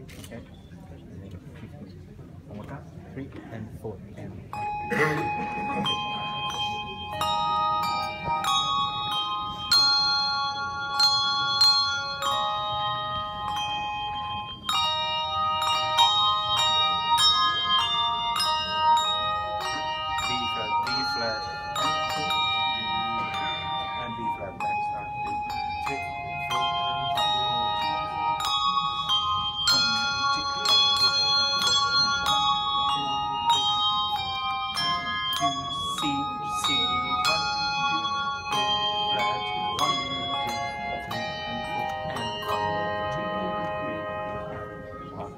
Okay. One more time. 3 and 4 and 1. B flat, and B flat back start. 2, 3, 4, 2, C, 1, 2, flat, 1, 2, 3 and 4 and 1, 2, 3, 1.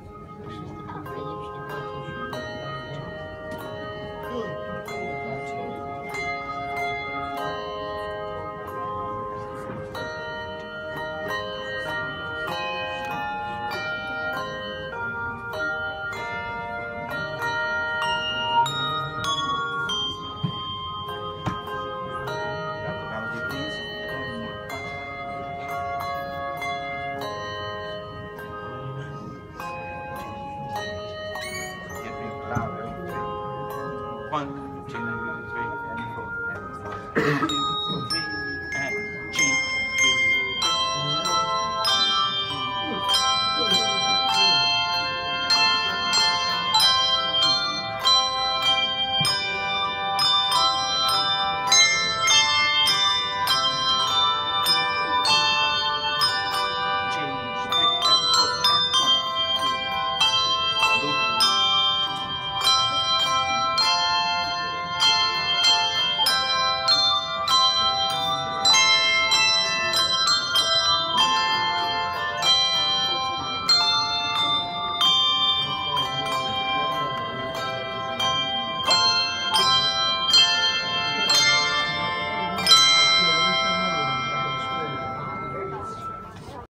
Louder. 1,